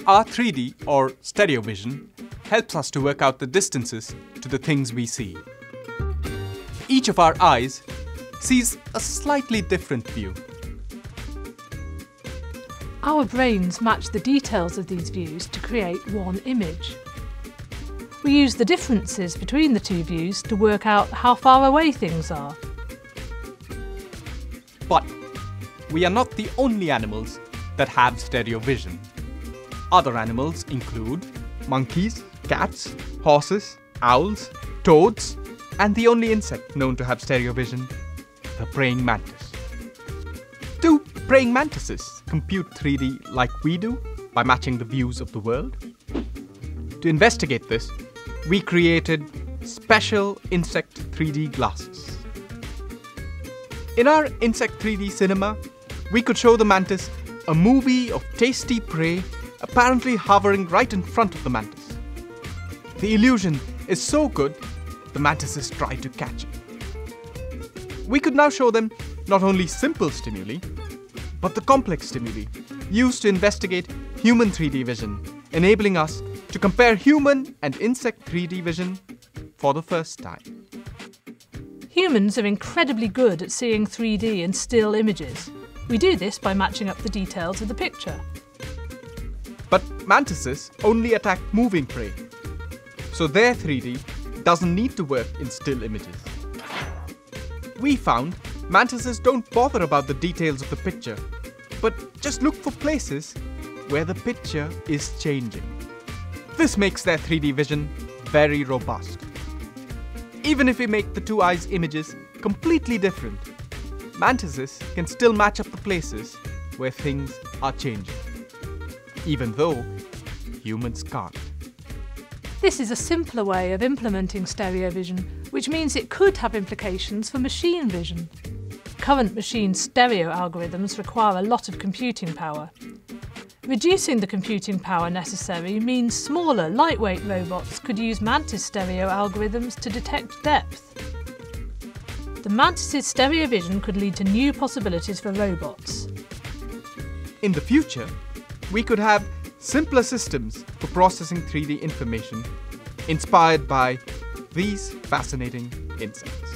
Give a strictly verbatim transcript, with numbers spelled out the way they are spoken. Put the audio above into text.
Our three D or stereo vision helps us to work out the distances to the things we see. Each of our eyes sees a slightly different view. Our brains match the details of these views to create one image. We use the differences between the two views to work out how far away things are. But we are not the only animals that have stereo vision. Other animals include monkeys, cats, horses, owls, toads, and the only insect known to have stereo vision, the praying mantis. Do praying mantises compute three D like we do by matching the views of the world? To investigate this, we created special insect three D glasses. In our insect three D cinema, we could show the mantis a movie of tasty prey apparently hovering right in front of the mantis. The illusion is so good, the mantises try to catch it. We could now show them not only simple stimuli, but the complex stimuli used to investigate human three D vision, enabling us to compare human and insect three D vision for the first time. Humans are incredibly good at seeing three D and still images. We do this by matching up the details of the picture. But mantises only attack moving prey, so their three D doesn't need to work in still images. We found mantises don't bother about the details of the picture, but just look for places where the picture is changing. This makes their three D vision very robust. Even if we make the two eyes' images completely different, mantises can still match up the places where things are changing, even though humans can't. This is a simpler way of implementing stereo vision, which means it could have implications for machine vision. Current machine stereo algorithms require a lot of computing power. Reducing the computing power necessary means smaller, lightweight robots could use mantis stereo algorithms to detect depth. The mantis's stereo vision could lead to new possibilities for robots. In the future, we could have simpler systems for processing three D information inspired by these fascinating insects.